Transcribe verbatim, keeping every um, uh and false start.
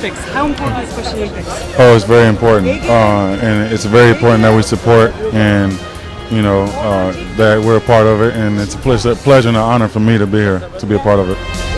Olympics. How important is Special Olympics? Oh, it's very important, uh, and it's very important that we support and you know uh, that we're a part of it. And it's a pleasure, pleasure and an honor for me to be here, to be a part of it.